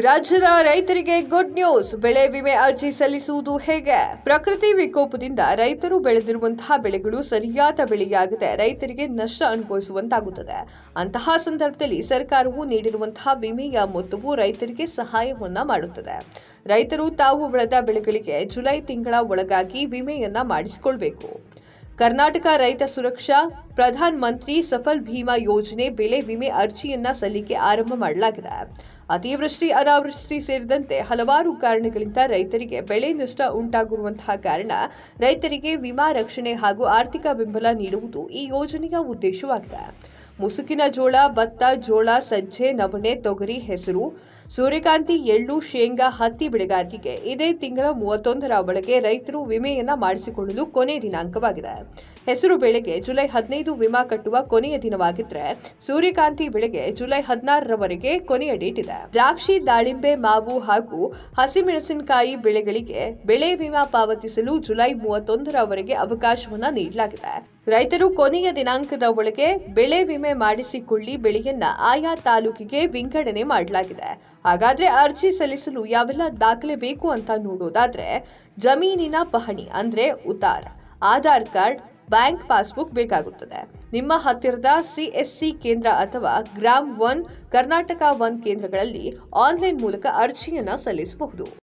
ರಾಜ್ಯದ ರೈತರಿಗೆ good news. ಬೆಳೆ ವಿಮೆ ಅರ್ಜಿ ಸಲ್ಲಿಸುವುದು ಹೇಗೆ? ಪ್ರಕೃತಿ ವಿಕೋಪದಿಂದ ರೈತರು ಬೆಳೆದಿರುವಂತಹ ಬೆಳೆಗಳು ಸರಿಯಾದ ಬೆಳೆಯಾಗದೆ ರೈತರಿಗೆ ನಷ್ಟ ಅನುಭವಿಸುವಂತಾಗುತ್ತದೆ. ಅಂತಹ ಸಂದರ್ಭದಲ್ಲಿ ಸರ್ಕಾರವು ನೀಡಿರುವಂತಹ ವಿಮೆಯ ಮೊತ್ತವು ರೈತರಿಗೆ ಸಹಾಯವನ್ನ ಮಾಡುತ್ತದೆ. ರೈತರು ತಾವು ಬೆಳೆದ ಬೆಳೆಗಳಿಗೆ ಜುಲೈ ತಿಂಗಳ ಒಳಗಾಗಿ ವಿಮೆಯನ್ನ ಮಾಡಿಸಿಕೊಳ್ಳಬೇಕು. ಕರ್ನಾಟಕ ರೈತ ಸುರಕ್ಷಾ ಪ್ರಧಾನ ಮಂತ್ರಿ ಸಫಲ್ ಭೀಮಾ ಯೋಜನೆ ಬೆಳೆ ವಿಮೆ ಅರ್ಜಿಯನ್ನ ಸಲ್ಲಿಕೆ ಆರಂಭ ಮಾಡಲಾಗಿದೆ. ಅತಿವೃಷ್ಟಿ, ಅನಾವೃಷ್ಟಿ ಸೇರಿದಂತೆ ಹಲವಾರು ಕಾರಣಗಳಿಂದ ರೈತರಿಗೆ ಬೆಳೆ ನಷ್ಟ ಉಂಟಾಗಿರುವಂತಹ ಕಾರಣ ರೈತರಿಗೆ ವಿಮಾ ರಕ್ಷಣೆ ಹಾಗೂ ಆರ್ಥಿಕ ಬೆಂಬಲ ನೀಡುವುದು ಈ ಯೋಜನೆಯ ಉದ್ದೇಶವಾಗಿದೆ. ಮುಸುಕಿನ ಜೋಳ, ಭತ್ತ, ಜೋಳ, ಸಜ್ಜೆ, ನವಣೆ, ತೊಗರಿ, ಹೆಸರು, ಸೂರ್ಯಕಾಂತಿ, ಎಳ್ಳು, ಶೇಂಗಾ, ಹತ್ತಿ ಬೆಳೆಗಾರರಿಗೆ ಇದೇ ತಿಂಗಳ 31ರ ಒಳಗೆ ರೈತರು ವಿಮೆಯನ್ನ ಮಾಡಿಸಿಕೊಳ್ಳಲು ಕೊನೆಯ ದಿನಾಂಕವಾಗಿದೆ. ಹೆಸರು ಬೆಳೆಗೆ ಜುಲೈ 15 ವಿಮಾ ಕಟ್ಟುವ ಕೊನೆಯ ದಿನವಾಗಿದ್ದರೆ ಸೂರ್ಯಕಾಂತಿ ಬೆಳೆಗೆ ಜುಲೈ 16ರವರೆಗೆ ಕೊನೆಯ ಡೇಟ್ ಇದೆ. ದ್ರಾಕ್ಷಿ, ದಾಳಿಂಬೆ, ಮಾವು ಹಾಗೂ ಹಸಿಮೆಣಸಿನಕಾಯಿ ಬೆಳೆಗಳಿಗೆ ಬೆಳೆ ವಿಮಾ ಪಾವತಿಸಲು ಜುಲೈ 31ರವರೆಗೆ ಅವಕಾಶವನ್ನ ನೀಡಲಾಗಿದೆ. ರೈತರು ಕೊನೆಯ ದಿನಾಂಕದ ಒಳಗೆ ಬೆಳೆ ವಿಮೆ ಮಾಡಿಸಿಕೊಳ್ಳಿ. ಬೆಳೆಯನ್ನ ಆಯಾ ತಾಲೂಕಿಗೆ ವಿಂಗಡಣೆ ಮಾಡಲಾಗಿದೆ. ಹಾಗಾದ್ರೆ ಅರ್ಜಿ ಸಲ್ಲಿಸಲು ಯಾವೆಲ್ಲ ದಾಖಲೆ ಬೇಕು ಅಂತ ನೋಡೋದಾದ್ರೆ ಜಮೀನಿನ ಪಹಣಿ ಅಂದ್ರೆ ಉತ್ತಾರ, ಆಧಾರ್ ಕಾರ್ಡ್, ಬ್ಯಾಂಕ್ ಪಾಸ್ಬುಕ್ ಬೇಕಾಗುತ್ತದೆ. ನಿಮ್ಮ ಹತ್ತಿರದ CSC ಕೇಂದ್ರ ಅಥವಾ ಗ್ರಾಮ್ 1 ಕರ್ನಾಟಕ 1 ಕೇಂದ್ರಗಳಲ್ಲಿ ಆನ್ಲೈನ್ ಮೂಲಕ ಅರ್ಜಿಯನ್ನ ಸಲ್ಲಿಸಬಹುದು.